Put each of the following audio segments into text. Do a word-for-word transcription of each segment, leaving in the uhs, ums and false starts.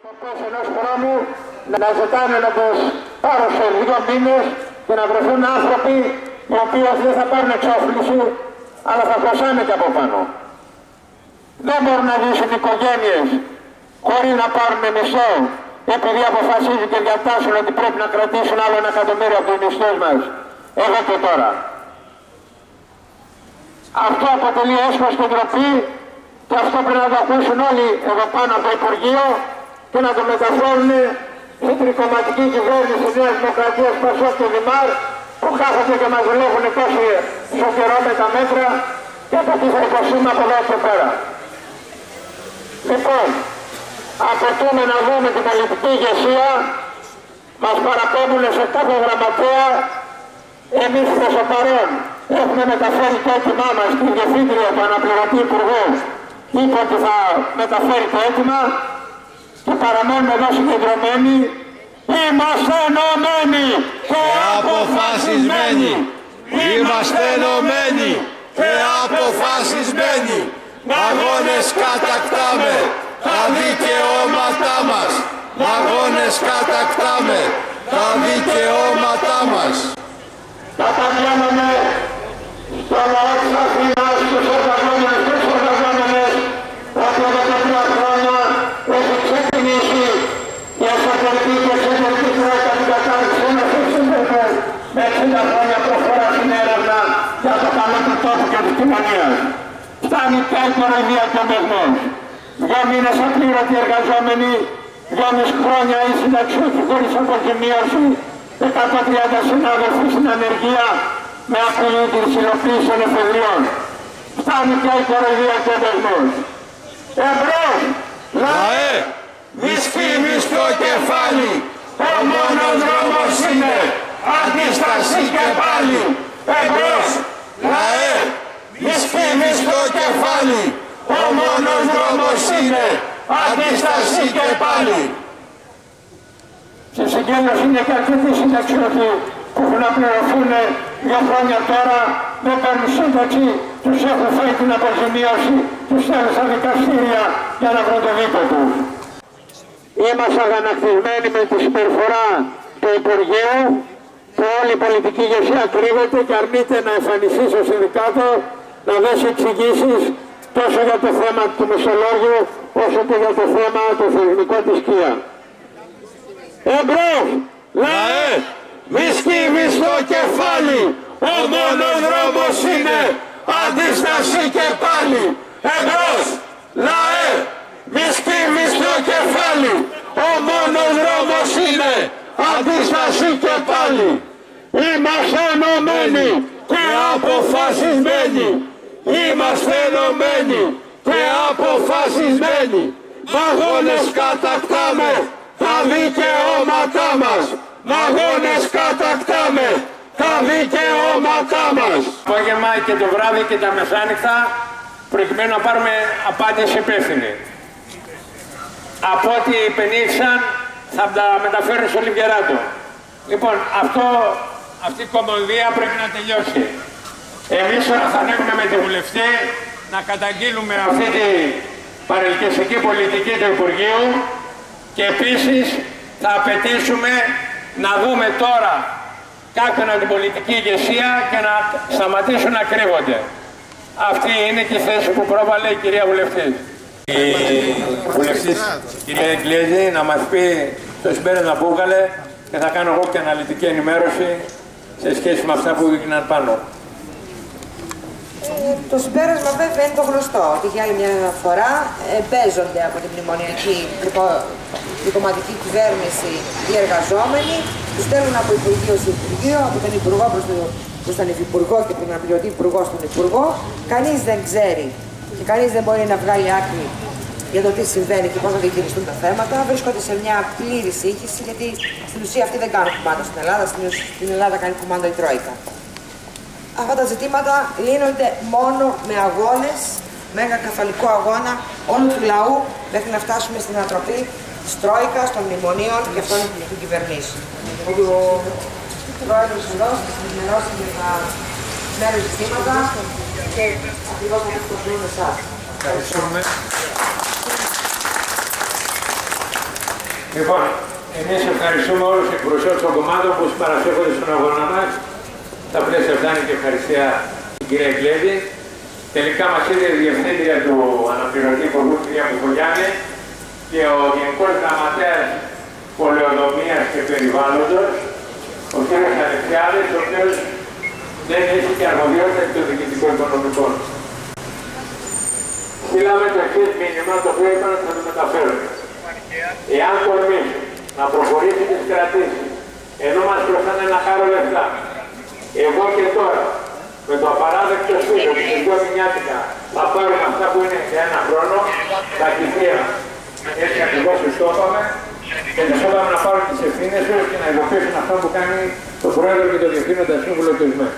Σκοπός ενός χρόνου να ζητάνε να τους πάρω σε δύο μήνες και να βρεθούν άνθρωποι οι οποίοι δεν θα πάρουν εξόφληση αλλά θα χωσάνε και από πάνω. Δεν μπορούν να ζήσουν οικογένειες χωρίς να πάρουν μισθό επειδή αποφασίζουν και διατάσσουν ότι πρέπει να κρατήσουν άλλο ένα εκατομμύριο από τους μισθούς μας εδώ και τώρα. Αυτό αποτελεί έσχος και ντροπή και αυτό πρέπει να το ακούσουν όλοι εδώ πάνω από το Υπουργείο και να το μεταφέρουν στην τρικομματική κυβέρνηση Νέας Δημοκρατίας, Πασόκ και Δημάρ που κάθονται και μας δουλεύουν τόσο καιρό με τα μέτρα και από τι θα υποστούμε από εδώ και πέρα. Λοιπόν, απαιτούμε να δούμε την πολιτική ηγεσία, μας παραπέμπουν σε κάθε γραμματέα, εμείς προς το παρόν έχουμε μεταφέρει το έτοιμά μας στην Διευθύντρια του Αναπληρωτή Υπουργού, είπε ότι θα μεταφέρει το έτοιμα και παραμένουμε εδώ συγκεντρωμένοι. Είμαστε ενωμένοι και αποφασισμένοι. Είμαστε ενωμένοι και αποφασισμένοι. Αγώνες κατακτάμε, τα δικαιώματά μας. Αγώνες κατακτάμε, τα δικαιώματά μας. Καταγγέλνουμε στο λαό της Αθήνας, στους εργαζόμενους και στους εργαζόμενες, ότι εδώ και τρία χρόνια έχει ξεκινήσει η εσωτερική και εξωτερική τρόικα την κατάρτιση ένας εξήντερος με εξήντα χρόνια προφορά στην έρευνα για το καλό του τόπου και της κοινωνίας. Φτάνει πια η κοροϊδία και ο δεσμός. Δύο μήνες απλήρωτοι εργαζόμενοι, δυόμισι χρόνια οι συνταξιούχοι χωρίς αποζημίωση, εκατόν τριάντα συνάδελφοι στην ανεργία με απειλή της υλοποίησης των εφεδριών. Φτάνει πια η κοροϊδία και ο δεσμός. Εμπρός! Λαέ! Μη σκύβεις το κεφάλι! Ο μόνος δρόμος είναι αντίσταση και πάλι! Εμπρός! Λαέ! Μη σκύβεις το κεφάλι! Ο μόνος δρόμος είναι αντίσταση και πάλι! Στη συγκέντρωση είναι και αρκετοί συνταξιούχοι που έχουν να πληρωθούν για χρόνια τώρα, δεν παίρνουν σύνταξη, τους έχουν φάει την αποζημίωση, τους στέλνουν στα δικαστήρια για να βρουν το δίκο τους. Είμαστε αγανακτισμένοι με τη συμπεριφορά του Υπουργείου που όλη η πολιτική ηγεσία κρύβεται και αρνείται να εμφανιστεί στο συνδικάτο, να δώσει εξηγήσεις τόσο για το θέμα του μισθολόγιου όσο και για το θέμα του θεσμικού της ΚΙΑ. Εμπρός! Λαέ! Μη σκύβεις το κεφάλι! Ο μόνος δρόμος είναι αντίσταση και πάλι! Εμπρός! Λαέ! Μη σκύβεις το κεφάλι! Ο μόνος δρόμος είναι αντίσταση και πάλι! Είμαστε ενωμένοι και αποφασισμένοι! Είμαστε ενωμένοι και αποφασισμένοι! Αγώνες κατακτάμε τα δικαιώματά μας! Αγώνες κατακτάμε τα δικαιώματά μας! Το απόγευμα και το βράδυ και τα μεσάνυχτα προκειμένου να πάρουμε απάντηση υπεύθυνη. Από ό,τι υπενήχθησαν θα τα μεταφέρουν στο Λιβιεράτο. Λοιπόν, αυτό, αυτή η κομμωδία πρέπει να τελειώσει. Εμείς θα ανέβουμε με τη βουλευτή να καταγγείλουμε αυτή την παρελκυστική πολιτική του Υπουργείου και επίσης θα απαιτήσουμε να δούμε τώρα κάποιον από την πολιτική ηγεσία και να σταματήσουν να κρύβονται. Αυτή είναι και η θέση που πρόβαλε η κυρία Βουλευτή. Η Βουλευτής, κυρία Εγκλέζη, να μας πει το συμπέρασμα που έβγαλε και θα κάνω εγώ και αναλυτική ενημέρωση σε σχέση με αυτά που έγιναν πάνω. Ε, το συμπέρασμα βέβαια είναι το γνωστό, ότι για άλλη μια φορά εμπέζονται από την μνημονιακή δικομματική κυβέρνηση οι εργαζόμενοι, τους στέλνουν από Υπουργείο σε Υπουργείο, από τον Υπουργό προς τον, προς τον Υφυπουργό και τον Αναπληρωτή Υπουργό στον Υπουργό. Κανείς δεν ξέρει και κανείς δεν μπορεί να βγάλει άκρη για το τι συμβαίνει και πώς θα διαχειριστούν τα θέματα. Βρίσκονται σε μια πλήρη σύγχυση, γιατί στην ουσία αυτοί δεν κάνουν κουμάντο στην Ελλάδα, στην Ελλάδα κάνει κουμάντο η Τρόικα. Αυτά τα ζητήματα λύνονται μόνο με αγώνες, με ένα καθολικό αγώνα όλου του λαού μέχρι να φτάσουμε στην ανατροπή της Τρόικας, των μνημονίων και αυτών των κυβερνήσεων. Ο Πρόεδρος εδώ θα σας ενημερώσει για τα μέρους ζητήματα και ακριβώς θα σας προσφέρουν εσάς. Ευχαριστούμε. Λοιπόν, εμείς ευχαριστούμε όλους τους εκπροσώπους των κομμάτων που συμπαρασύρονται στον αγώνα μας. Τα πλαίσια αυτά είναι και ευχαριστία στην κυρία Γκλέδη. Τελικά μας είδε η Διευθύντρια του Αναπληρωτή Υπουργού, κυρία Κουκογιάννη, και ο Γενικός Γραμματέας Πολεοδομίας και Περιβάλλοντος, ο κύριος Αλεξιάδης, ο οποίος δεν έχει και αρμοδιότητα των διοικητικών οικονομικών. Στείλαμε το εξής μήνυμα, το οποίο είπαμε να το μεταφέρουμε. Εάν τολμήσει να προχωρήσει τις κρατήσεις, ενώ μας χρωστάνε ένα χάρο λεφτά, εγώ και τώρα, με το απαράδεκτο σπίτι, με την κομμινιάτικα, θα πάρουμε αυτά που είναι για ένα χρόνο, τα κηδεία. Έτσι ακριβώς τους το είπαμε και τους είπαμε να πάρουν τις ευθύνες τους και να ειδοποιήσουν αυτό που κάνει το Πρόεδρο και το Διευθύνοντα Σύμβουλο του ΙΣΜΕ.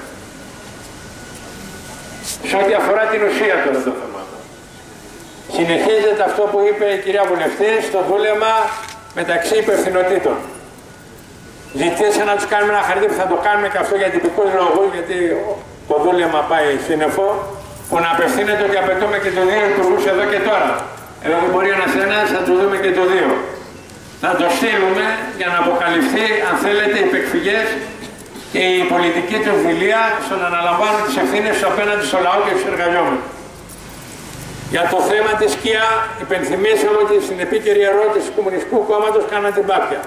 Σε ό,τι αφορά την ουσία τώρα το θέμα. Συνεχίζεται αυτό που είπε η κυρία Βουλευτή στο δούλεμα μεταξύ υπευθυνοτήτων. Ζητήσα να τους κάνουμε ένα χαρτί που θα το κάνουμε και αυτό για τυπικούς λόγους, γιατί το δούλεμα πάει σύννεφο, που να απευθύνεται ότι απαιτούμε και το δύο υπουργούς εδώ και τώρα. Εδώ δεν μπορεί ένας ένας, θα του δούμε και το δύο. Θα το στείλουμε για να αποκαλυφθεί, αν θέλετε, οι υπεκφυγές και η πολιτική του φιλία στο να αναλαμβάνουν τις ευθύνες τους απέναντι στο λαό και στους εργαζόμενους. Για το θέμα της ΚΙΑ υπενθυμίσαμε ότι στην επίκαιρη ερώτηση του Κομμουνιστικού Κόμματος κάναν την πάπια.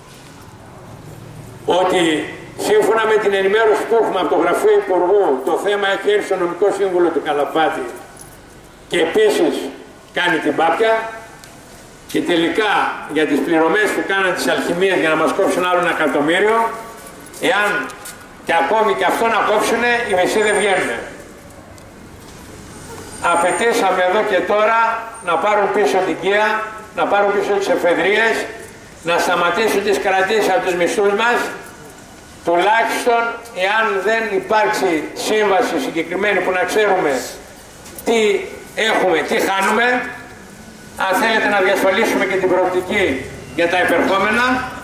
Ότι σύμφωνα με την ενημέρωση που έχουμε από το Γραφείο Υπουργού, το θέμα έχει έρθει στο νομικό σύμβουλο του Καλαπάτη και επίσης κάνει την πάπια και τελικά για τις πληρωμές που κάναν τις αλχημίες για να μας κόψουν άλλο ένα εκατομμύριο, εάν και ακόμη και αυτό να κόψουν, οι μισοί δεν βγαίνουν. Απαιτήσαμε εδώ και τώρα να πάρουν πίσω την ΚΙΑ, να πάρουν πίσω τις εφεδρίες, να σταματήσουν τις κρατήσεις από τους μισθούς μας, τουλάχιστον εάν δεν υπάρξει σύμβαση συγκεκριμένη που να ξέρουμε τι έχουμε, τι χάνουμε, αν θέλετε να διασφαλίσουμε και την προοπτική για τα επερχόμενα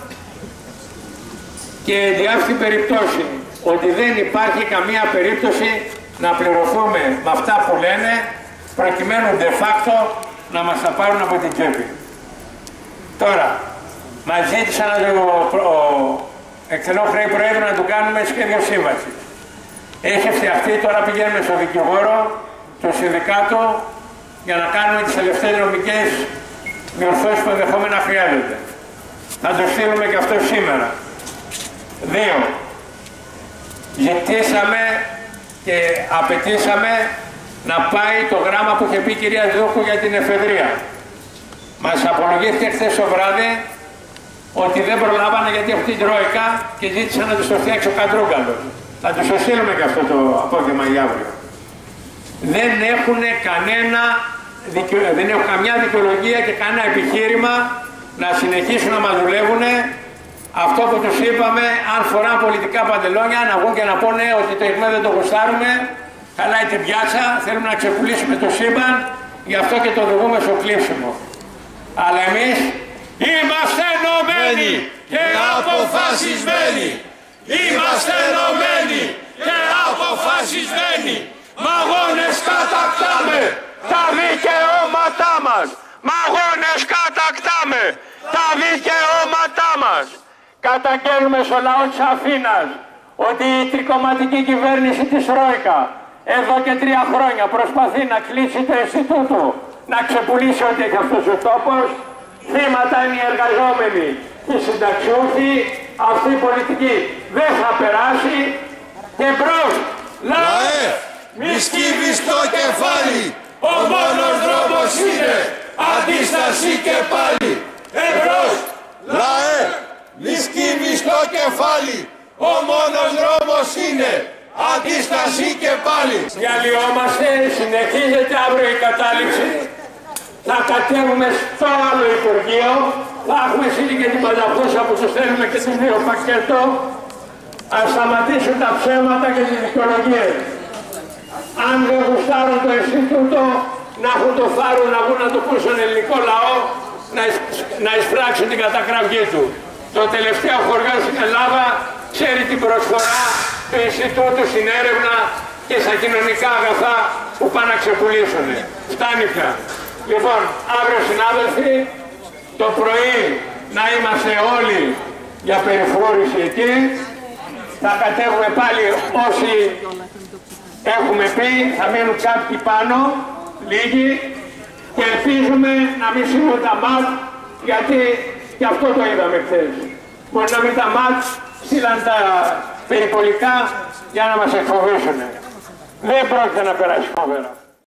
και δι' αυτή την περίπτωση ότι δεν υπάρχει καμία περίπτωση να πληρωθούμε με αυτά που λένε, προκειμένου de facto να μας τα πάρουν από την τσέπη. Τώρα, μας ζήτησαν ο εκτελώ χρέη Προέδρου να του κάνουμε σχέδιο σύμβασης. Έχει φτιαχτεί, τώρα πηγαίνουμε στο δικηγόρο, στο συνδικάτο, για να κάνουμε τις τελευταίες νομικές διορθώσεις που ενδεχόμενα χρειάζονται. Θα το στείλουμε και αυτό σήμερα. Δύο, ζητήσαμε και απαιτήσαμε να πάει το γράμμα που είχε πει η κυρία Δούκου για την εφεδρεία. Μας απολογήθηκε χθες το βράδυ ότι δεν προλάβανε γιατί έχουν την Τρόικα και ζήτησαν να τους το φτιάξει ο Κατρούγκαλος. Θα τους το στείλουμε και αυτό το απόγευμα ή αύριο. Δεν έχουν κανένα, δεν έχουν καμιά δικαιολογία και κανένα επιχείρημα να συνεχίσουν να μας δουλεύουν. Αυτό που τους είπαμε, αν φοράνε πολιτικά παντελόνια, να βγουν και να πούνε ότι το ΙΣΜΕ δεν το γουστάρουμε, χαλάει την πιάτσα, θέλουμε να ξεπουλήσουμε το σύμπαν, γι' αυτό και το οδηγούμε στο κλείσιμο. Αλλά εμείς είμαστε ενωμένοι και αποφασισμένοι. Είμαστε ενωμένοι και αποφασισμένοι. Μ' αγώνες κατακτάμε τα δικαιώματά μας. Μ' αγώνες κατακτάμε τα δικαιώματά μας. Καταγγέλνουμε στο λαό της Αθήνας ότι η τρικομματική κυβέρνηση της Τρόικα εδώ και τρία χρόνια προσπαθεί να κλείσει το Ινστιτούτο, να ξεπουλήσει ό,τι έχει αυτός ο τόπος. Θύματα είναι οι εργαζόμενοι και οι συνταξιούχοι. Αυτή η πολιτική δεν θα περάσει και μπρος. Λαέ, μη σκύβεις το κεφάλι, ο μόνος δρόμος είναι αντίσταση και πάλι. Εμπρός. Λαέ, μη σκύβεις το κεφάλι, ο μόνος δρόμος είναι αντίσταση και πάλι. Διαλυόμαστε, συνεχίζεται αύριο η κατάληψη. Θα κατέβουμε στο άλλο Υπουργείο, θα έχουμε στείλει και την Πανταχούσα που τους θέλουμε και το δύο πακέτο. Ας σταματήσουν τα ψέματα και τις δικαιολογίες. Αν δεν γουστάρουν το Ινστιτούτο, να έχουν το θάρρο να βγουν να το πούν στον ελληνικό λαό, να, εισ, να εισπράξουν την κατακραυγή του. Το τελευταίο χωριό στην Ελλάδα ξέρει την προσφορά του Ινστιτούτου στην έρευνα και στα κοινωνικά αγαθά που πάνε να ξεπουλήσουν. Φτάνει πια. Λοιπόν, αύριο συνάδελφοι, το πρωί να είμαστε όλοι για περιφόρηση εκεί. Θα κατέβουμε πάλι όσοι έχουμε πει, θα μείνουν κάποιοι πάνω, λίγοι, και ελπίζουμε να μην συμβούν τα ΜΑΤ, γιατί και αυτό το είδαμε χθες. Μπορεί να μην τα ΜΑΤ στείλαν τα περιπολικά για να μας εκφοβήσουν. Δεν πρόκειται να περάσει φοβερά.